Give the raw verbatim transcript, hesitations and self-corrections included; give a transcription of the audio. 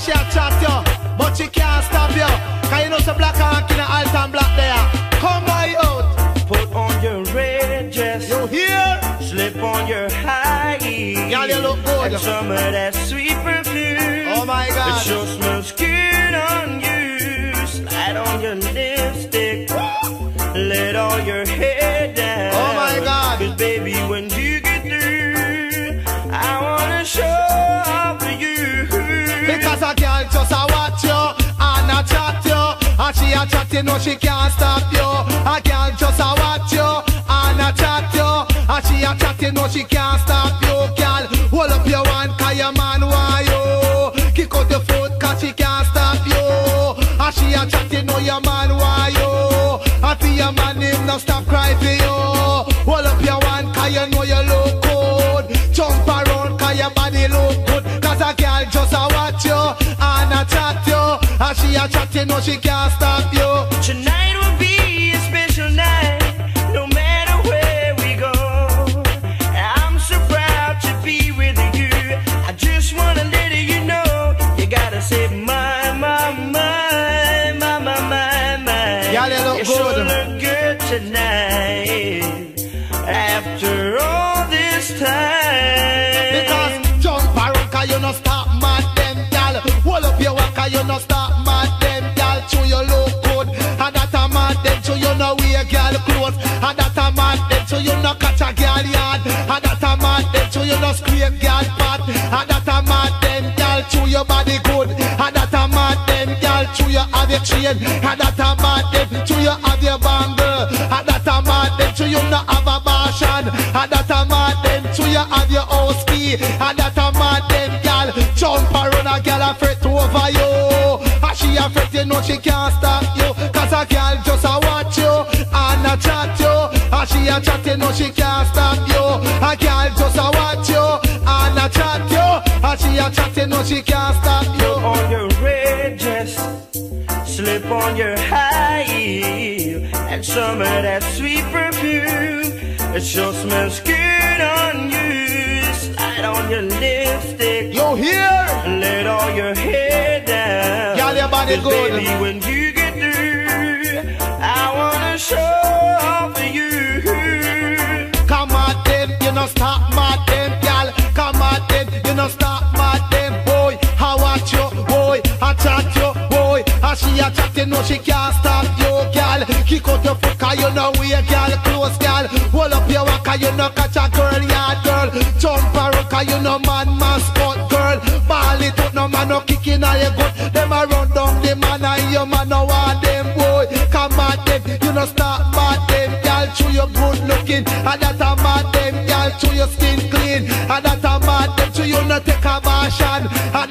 she a chat you, but she can't stop you. Cause you know some black and in a Alton black there. Come by out. Put on your red dress. You hear? Slip on your high heels. Girl, you look good. And some of that sweet perfume. Oh my God. It sure smells good on you. Slide on your lipstick. Let all your hair down. Oh my God. Cause baby, when you get through, I wanna show off for you. Because a girl just a watch you and a chat you. And she a chat, you know she can't stop you. A girl just a watch you and a chat you. And she a chat, you know she can't stop you. Girl, hold up your hand cause your man want you. Kick out your foot cause she can't stop you. And she a chat, you know your man want you. And for your man him no stop cry for you. Hold up your hand cause you know you look good. Jump around cause your body look good. Cause a girl just a watch you and a chat you. And she a chat, you know she can't stop you. Tonight will be a special night, no matter where we go. I'm so proud to be with you. I just wanna let you know, you gotta say my, my, my, my, my, my, my. Y'all look you good. sure look good tonight, after all this time. Because jump around cause you no stop mad them gal. Hold up your walk cause you no stop mad them gal. Chew you look good. And that a mad them chew you no wear gal clothes. And that a mad them chew you no catch a gal yard. And that a mad them chew you no scrape gal pot. And that a mad them gal chew your body good. And that a mad them gal chew you have your chain. And that a mad them chew you have your bangle. And that a mad them chew you no have a bashan. And that a mad them chew you have your house key. And that a mad them gal jump around a gal a fret over you. And she a fret, you know she can't stop you. Cause a gal just a watch you and a chat you. And she a chat, you know she can't stop you. A gal just a watch you and a chat you. And she a chat, you know she can't stop you. Put on your red dress, slip on your high heel, and some of that sweet perfume. It sure smells good on you. Slide on your lipstick. You hear? Let all your hair down. Girl, your body 'Cause good. baby, when you get through, I wanna show off for you. Come at them, you no stop mad them, gal. Come at them, you no stop mad them, boy. I watch you, boy. I chat you, boy. And she a chat, you know she can't stop you, gal. Kick out your foot, cause you know we a gal. Close, gal. Hold up your walk, cause you know catch a girl, yard girl. Jump around, cause you know man, mascot girl. Ball it out, no man, no kicking on your gut. Them a run down the man, and your man no want them, boy. Come at them, you no stop mad them, gal. Chew you good looking, and that a mad them, gal. Chew your skin clean, and that a mad them. Chew you no take a bash, and